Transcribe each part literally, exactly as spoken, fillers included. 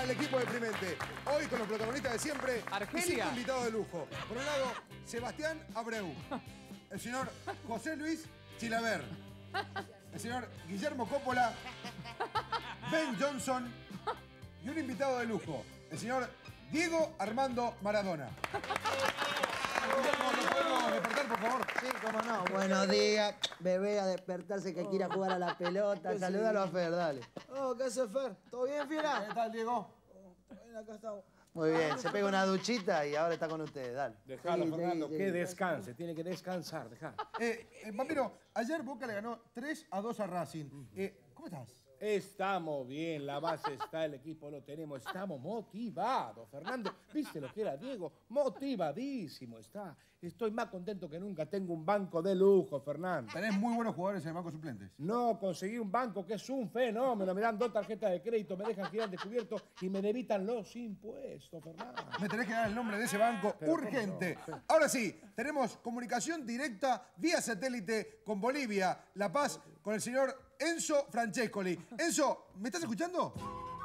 el equipo deprimente. Hoy con los protagonistas de siempre. Argelia. Y cinco invitados de lujo. Por un lado, Sebastián Abreu. El señor José Luis Chilaver. El señor Guillermo Coppola. Ben Johnson. Y un invitado de lujo. El señor Diego Armando Maradona. Guillermo, ¿nos podemos despertar, por favor? Sí, cómo no. Buenos días. Bebé a despertarse que quiera jugar a la pelota. Salúdalo a Fer, dale. Oh, ¿qué hace Fer? ¿Todo bien, fiera? ¿Qué tal, Diego? Ven, acá estamos. Muy bien, se pega una duchita y ahora está con ustedes, dale. Dejalo, Sí, Fernando, sí, que sí. descanse. Tiene que descansar, dejá. Eh, eh, Vampiro, ayer Boca le ganó tres a dos a Racing. Eh, ¿Cómo estás? Estamos bien, la base está, el equipo lo tenemos, estamos motivados, Fernando. ¿Viste lo que era Diego? Motivadísimo está. Estoy más contento que nunca. Tengo un banco de lujo, Fernando. Tenés muy buenos jugadores en el banco suplentes. No, conseguí un banco que es un fenómeno. Me dan dos tarjetas de crédito, me dejan girar descubierto y me debitan los impuestos, Fernando. Me tenés que dar el nombre de ese banco Pero, urgente. ¿cómo no? Ahora sí, tenemos comunicación directa vía satélite con Bolivia, La Paz, con el señor Enzo Francescoli. Enzo, ¿me estás escuchando?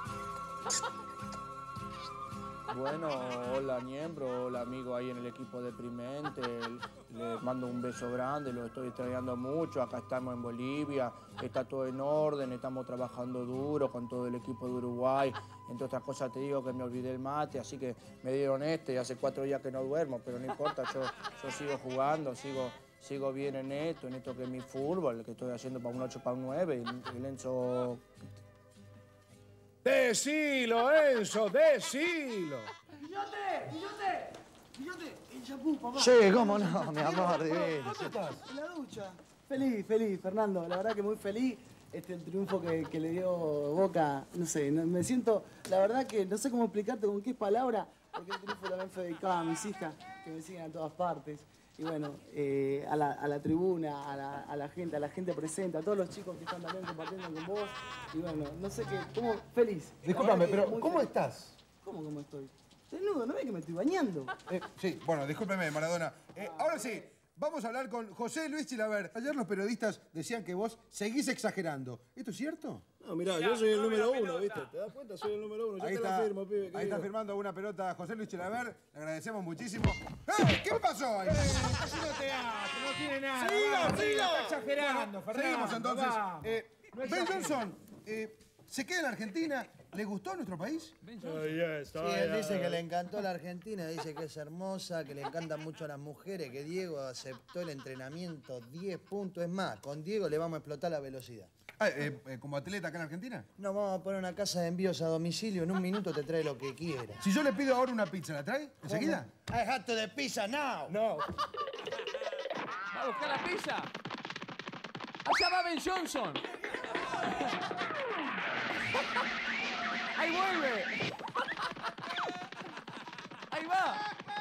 Bueno, hola miembro, hola amigo ahí en el equipo deprimente. Les mando un beso grande, los estoy extrañando mucho. Acá estamos en Bolivia, está todo en orden, estamos trabajando duro con todo el equipo de Uruguay. Entre otras cosas te digo que me olvidé el mate, así que me dieron este y hace cuatro días que no duermo, pero no importa, yo, yo sigo jugando, sigo, sigo bien en esto, en esto que es mi fútbol, que estoy haciendo para un ocho, para un nueve. Y el Enzo... Decilo, Enzo, decilo. ¡Guillote! ¡Guillote! ¡Guillote! El champú, papá. Sí, cómo no, mi amor, divino. ¿Dónde estás? En la ducha. Feliz, feliz, Fernando. La verdad que muy feliz. Este, el triunfo que, que le dio Boca, no sé, no- me siento, la verdad que no sé cómo explicarte con qué palabra, porque el triunfo también fue dedicado a mis hijas, que me siguen a todas partes. Y bueno, eh, a, la, a la tribuna, a la, a la gente, a la gente presente, a todos los chicos que están también compartiendo con vos. Y bueno, no sé qué, cómo, feliz. La Discúlpame, verdad que pero muy ¿cómo feliz. estás? ¿Cómo, cómo estoy? Desnudo, ¿no ves que me estoy bañando? Eh, sí, bueno, discúlpeme, Maradona. Eh, ahora sí, vamos a hablar con José Luis Chilaver. Ayer los periodistas decían que vos seguís exagerando. ¿Esto es cierto? No, mirá, yo soy el número uno, ¿viste? ¿Te das cuenta? Soy el número uno. Ya Ahí te está, la firmo, pibe. ¿qué ahí está digo? firmando una pelota José Luis Chilaver. Le agradecemos muchísimo. ¡Eh! ¿Qué pasó ahí? Así no teatro, no tiene nada. Siga, Vamos, siga. Está exagerando, Fernando. Seguimos entonces. vamos. Eh, No Ben exagere. Johnson, eh, ¿se queda en Argentina? ¿Le gustó nuestro país? Sí, él dice que le encantó la Argentina, dice que es hermosa, que le encantan mucho a las mujeres, que Diego aceptó el entrenamiento diez puntos. Es más, con Diego le vamos a explotar la velocidad. Ah, eh, eh, ¿como atleta acá en Argentina? Nos vamos a poner una casa de envíos a domicilio, en un minuto te trae lo que quiera. Si yo le pido ahora una pizza, ¿la trae? ¿Enseguida? I have to the pizza now. No. Va a buscar la pizza. Allá va Ben Johnson. Ahí vuelve. Ahí va.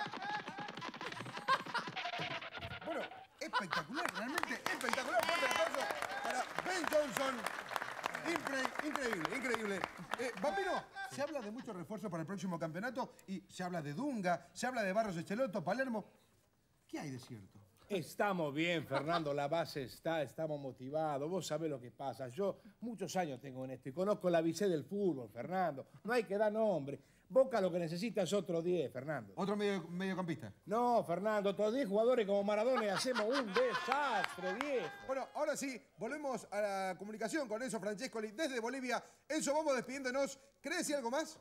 Bueno, espectacular, realmente espectacular. Fuerte el aplauso para Ben Johnson. Incre- increíble, increíble. Eh, Vampiro, se habla de muchos refuerzos para el próximo campeonato y se habla de Dunga, se habla de Barros Echeloto, Palermo. ¿Qué hay de cierto? Estamos bien, Fernando, la base está, estamos motivados. Vos sabés lo que pasa. Yo muchos años tengo en esto y conozco la visé del fútbol, Fernando. No hay que dar nombre. Boca lo que necesita es otro diez, Fernando. Otro medio, mediocampista. No, Fernando, otros diez jugadores como Maradona y hacemos un desastre, viejo. Bueno, ahora sí, volvemos a la comunicación con Enzo Francescoli desde Bolivia. Enzo, vamos despidiéndonos. ¿Querés decir algo más?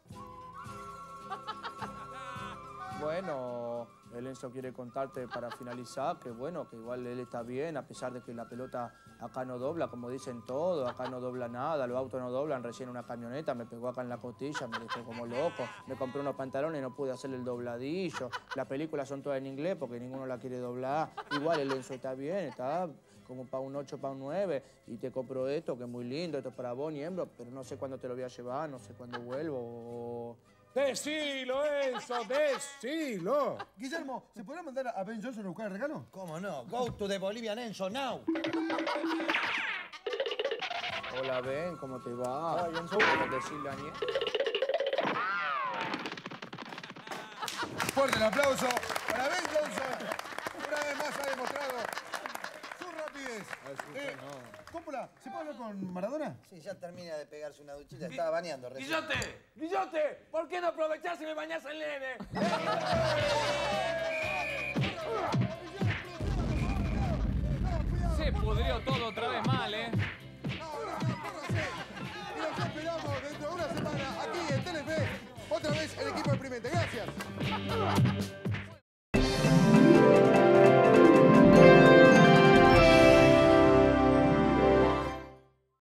Bueno, el Enzo quiere contarte para finalizar que bueno, que igual él está bien, a pesar de que la pelota acá no dobla, como dicen todos, acá no dobla nada, los autos no doblan, recién una camioneta me pegó acá en la costilla, me dejó como loco, me compré unos pantalones y no pude hacerle el dobladillo, las películas son todas en inglés porque ninguno la quiere doblar, igual el Enzo está bien, está como para un ocho, para un nueve, y te compro esto que es muy lindo, esto es para vos, miembro, pero no sé cuándo te lo voy a llevar, no sé cuándo vuelvo, o... Decilo, Enzo, decilo. Guillermo, ¿se podrá mandar a Ben Johnson a buscar el regalo? ¿Cómo no? Go to the Bolivian Enzo now. Hola, Ben, ¿cómo te va? Ay, Enzo, ¿cómo decirle a Niel? Fuerte el aplauso para Ben Johnson. Una vez más ha demostrado su rapidez, Eh, Coppola, ¿se puede hablar con Maradona? Sí, ya termina de pegarse una duchita, estaba bañando recién. ¡Guillote! ¡Guillote! ¿Por qué no aprovechás y me bañás el nene?